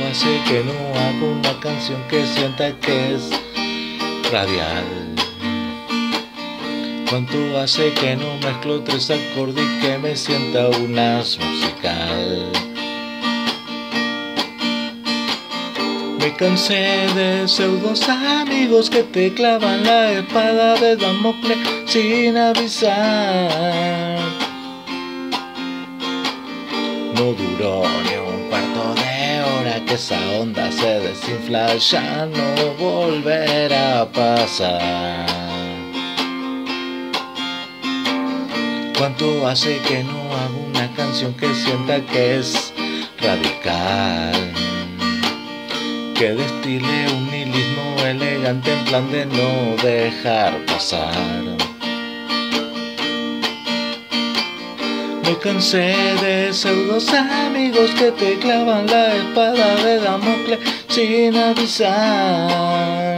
hace que no hago una canción que sienta que es radial? ¿Cuánto hace que no mezclo tres acordes y que me sienta un as musical? Me cansé de pseudos amigos que te clavan la espada de Damocles sin avisar. No duró ni un cuarto de hora que esa onda se desinfla, ya no volverá a pasar. ¿Cuánto hace que no hago una canción que sienta que es radical? Que destile un nihilismo elegante en plan de no dejar pasar. Me cansé de pseudos amigos que te clavan la espada de Damocles sin avisar.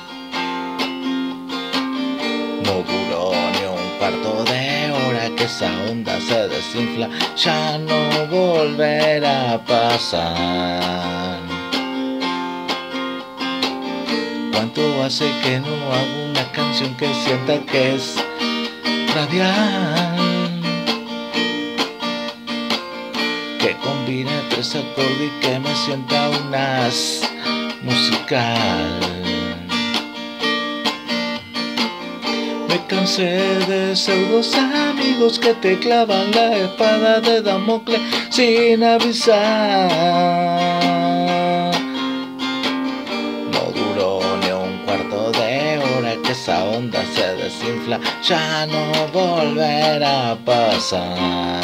No duró ni un cuarto de hora que esa onda se desinfla, ya no volverá a pasar. ¿Cuánto hace que no hago una canción que sienta que es radial? Que combine tres acordes y que me sienta un as musical. Me cansé de pseudos amigos que te clavan la espada de Damocles sin avisar. No duró ni un cuarto de hora que esa onda se desinfla, ya no volverá a pasar.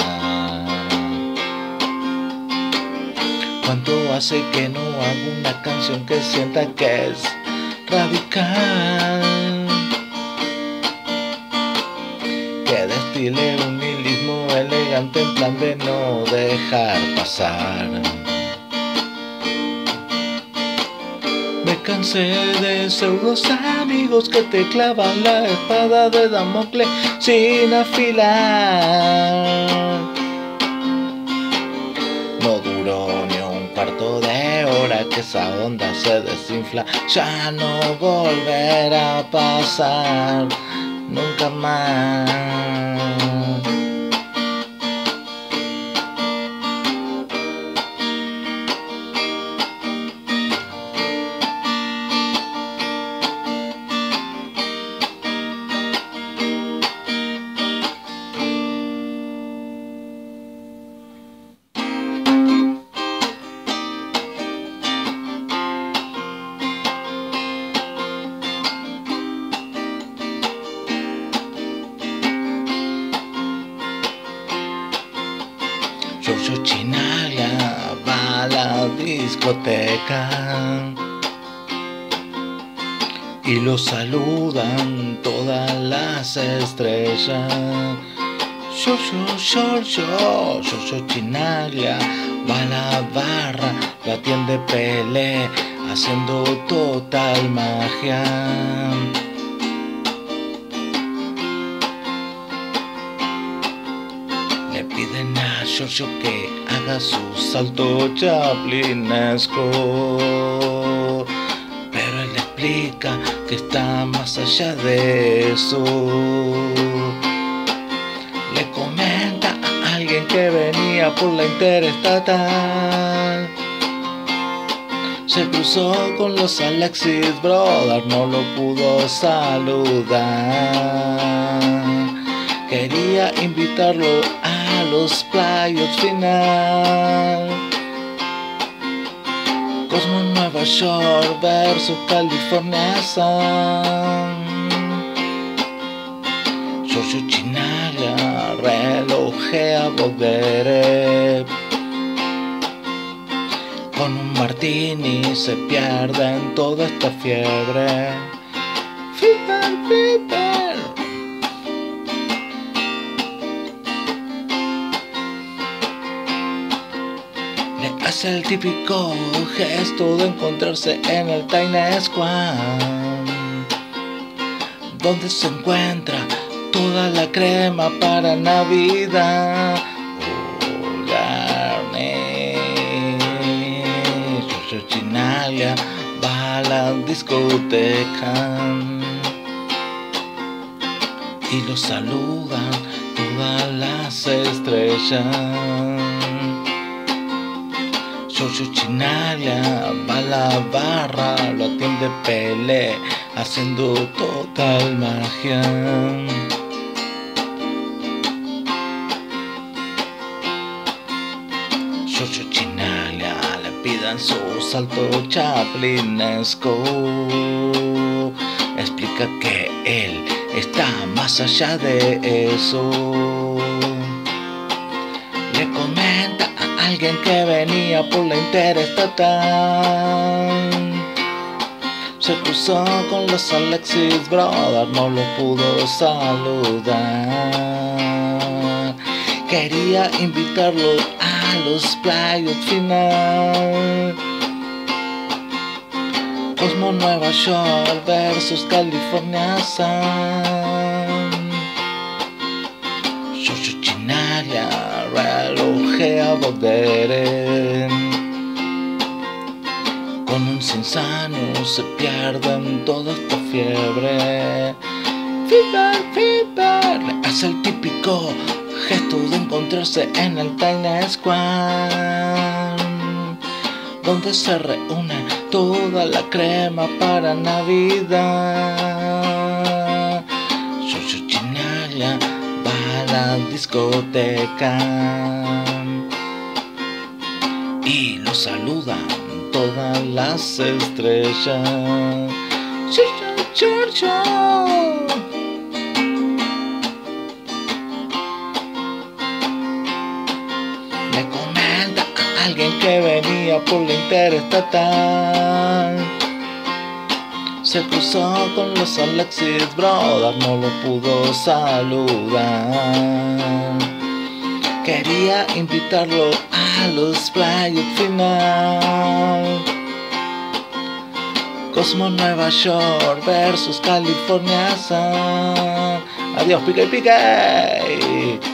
¿Cuánto hace que no hago una canción que sienta que es radical? Que destile un nihilismo elegante en plan de no dejar pasar. Me cansé de pseudos amigos que te clavan la espada de Damocles sin afilar. No duró ni un cuarto de hora que esa onda se desinfla, ya no volverá a pasar nunca más. Giorgio Chinaglia va a la discoteca y lo saludan todas las estrellas. Giorgio Chinaglia va a la barra, lo atiende Pelé haciendo total magia. Le piden a Giorgio que haga su salto chaplinesco, pero él explica que está más allá de eso. Le comenta a alguien que venía por la interestatal, se cruzó con los Alexis Brothers, no lo pudo saludar. Quería invitarlo a los playoffs final. Cosmo Nueva York versus California Sun. Giorgio Chinaglia relojea Boguerev. Con un martini se pierde en toda esta fiebre. Fever. Le hace el típico gesto de encontrarse en el Times Square, donde se encuentra toda la crema para Navidad. Chinalia va a la discoteca y lo saludan todas las estrellas. Giorgio Chinalia va a la barra, lo atiende Pelé, haciendo total magia. Giorgio Chinalia le pidan su salto chaplinesco. Explica que él está más allá de eso. Le comenta a alguien que venía por la interestatal. Se cruzó con los Alexis Brothers, no lo pudo saludar. Quería invitarlo a los playoffs final. Cosmo Nueva York versus California Sun. Giorgio Chinalia relojea Boderen. Con un sinsano se pierden toda esta fiebre. Fever, fever, le hace el típico gesto de encontrarse en el Times Square, donde se reúne toda la crema para Navidad. Giorgio Chinalia va a la discoteca y lo saludan todas las estrellas. Giorgio. Le comenta a alguien que venía por la interestatal. Se cruzó con los Alexis Brothers, no lo pudo saludar. Quería invitarlo a los playoffs final. Cosmo Nueva York versus California Sun. Adiós, pique, pique.